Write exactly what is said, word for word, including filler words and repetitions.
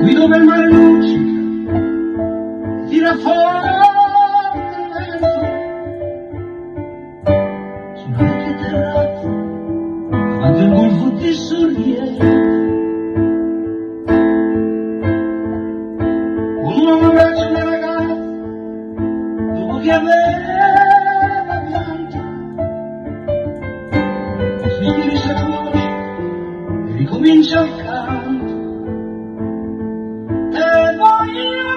Guido per il mare luccica, tira fuori il vento, su una vecchia terrazza, davanti al golfo di Sorrento. Un uomo abbraccia una ragazza, dopo che aveva pianto, si schiarisce la voce e ricomincia il canto. E poi io